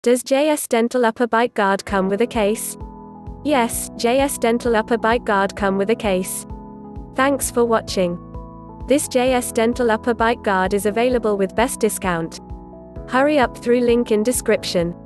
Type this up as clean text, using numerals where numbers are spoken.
Does JS Dental Upper Bite Guard come with a case? Yes, JS Dental Upper Bite Guard come with a case. Thanks for watching. This JS Dental Upper Bite Guard is available with best discount. Hurry up through link in description.